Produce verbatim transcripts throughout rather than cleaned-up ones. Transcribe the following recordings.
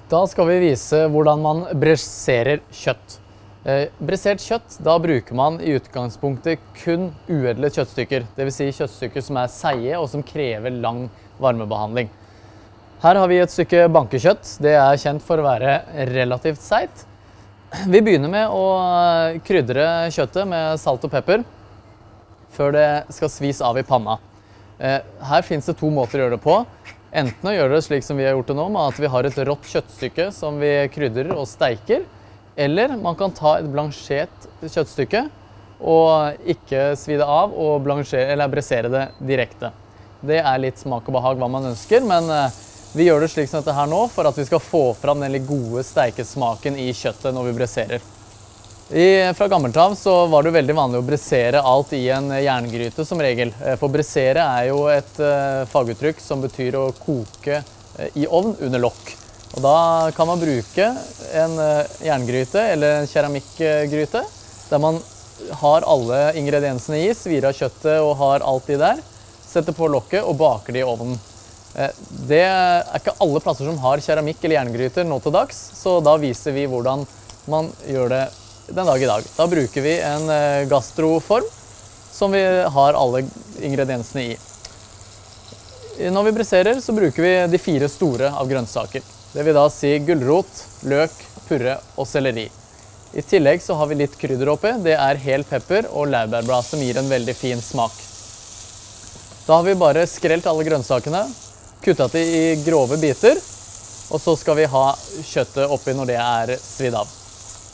Da skal vi vise hvordan man bresserer kjøtt. Eh, bressert kjøtt, da bruker man i utgangspunktet kun uedlet kjøttstykker. Det vil si kjøttstykker som er seige og som krever lang varmebehandling. Her har vi et stykke bankekjøtt. Det er kjent for å være relativt seigt. Vi begynner med å krydre kjøttet med salt og pepper før det skal svis av i panna. Eh, her finnes det to måter å gjøre det på. Enten å gjøre det slik som vi har gjort det nå, med at vi har et rått kjøttstykke som vi krydrer og steiker, eller man kan ta et blansjert kjøttstykke og ikke svi det av og blansjere, eller bressere det direkte. Det er litt smak og behag hva man ønsker, men vi gjør det slik som dette her nå for at vi skal få fram den litt gode steikesmaken i kjøttet når vi bresserer. I, fra gammelt av så var det veldig vanlig å bressere alt i en jerngryte som regel. For bressere er jo et uh, faguttrykk som betyr å koke uh, i ovn under lokk. Og da kan man bruke en uh, jerngryte eller en keramikkgryte der man har alle ingrediensene i, svir av kjøttet og har alt i der, setter på lokket og baker det i ovnen. Uh, det er ikke alle plasser som har keramikk eller jerngryter nå til dags, så da viser vi hvordan man gjør det den dag i dag. Da bruker vi en gastroform som vi har alle ingrediensene i. Når vi bresserer så bruker vi de fire store av grønnsaker. Det vil da si gulrot, løk, purre og selleri. I tillegg så har vi litt krydder oppi. Det er hel pepper og laurbærblad som gir en veldig fin smak. Da har vi bare skrelt alle grønnsakene, kuttet de i grove biter, og så skal vi ha kjøttet oppi når det er svidd av.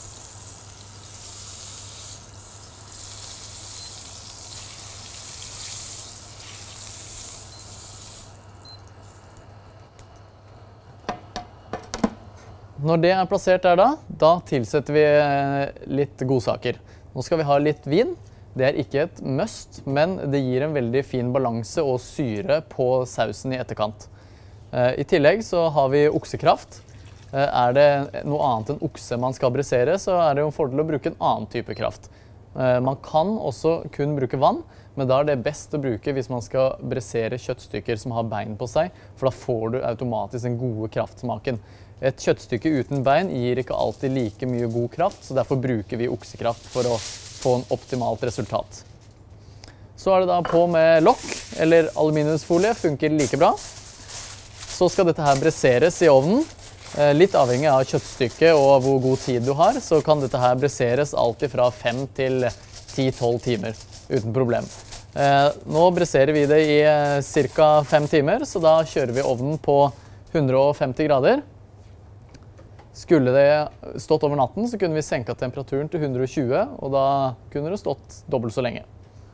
Når det er plassert der da, da tilsetter vi litt godsaker. Nå skal vi ha litt vin. Det er ikke et must, men det gir en veldig fin balanse og syre på sausen i etterkant. I tillegg så har vi oksekraft. Er det noe annet enn okse man skal bressere, så er det jo en fordel å bruke en annen type kraft. Man kan også kun bruke vann, men da er det best å bruke hvis man skal bressere kjøttstykker som har bein på seg, for da får du automatisk den gode kraftsmaken. Et kjøttstykke uten bein gir ikke alltid like mye god kraft, så derfor bruker vi oksekraft for å få en optimalt resultat. Så er det da på med lokk, eller aluminiumsfolie, funker like bra. Så skal dette her bresseres i ovnen. Litt avhengig av kjøttstykket og hvor god tid du har, så kan dette her bresseres alltid fra fem til ti til tolv timer, uten problem. Nå bresserer vi det i ca. fem timer, så da kjører vi ovnen på hundre og femti grader. Skulle det stått over natten, så kunne vi senket temperaturen til hundre og tjue, og da kunne det stått dobbelt så lenge.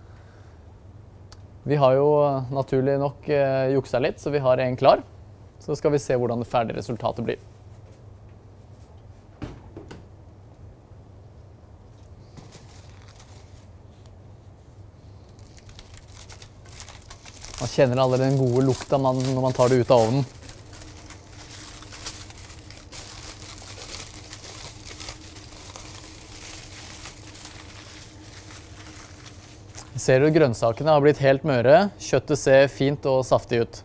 Vi har jo naturlig nok eh, jukset litt, så vi har en klar. Så skal vi se hvordan det ferdige resultatet blir. Man kjenner allerede den gode lukta man, når man tar det ut av ovnen. Ser du grønnsakene har blitt helt møre, kjøttet ser fint og saftig ut.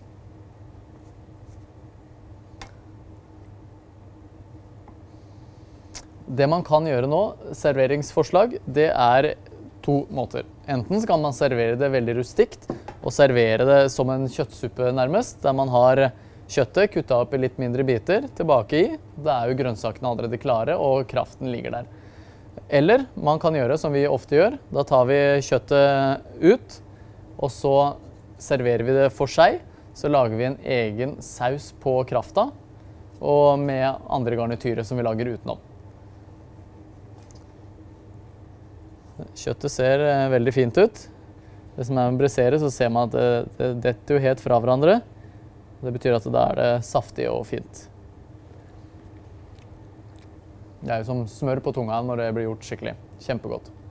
Det man kan gjøre nå, serveringsforslag, det er to måter. Enten så kan man servere det veldig rustikt, og servere det som en kjøttsuppe nærmest, der man har kjøttet kuttet opp i litt mindre biter tilbake i. Da er jo grønnsakene allerede klare, og kraften ligger der. Eller man kan gjøre som vi ofte gjør. Da tar vi kjøttet ut, og så serverer vi det for seg. Så lager vi en egen saus på krafta, og med andre garnityrer som vi lager utenom. Kjøttet ser veldig fint ut. Det som er med bressere, så ser man at det, det detter jo helt fra hverandre. Det betyr at da er det saftig og fint. Det er jo som smør på tunga når det blir gjort skikkelig. Kjempegodt.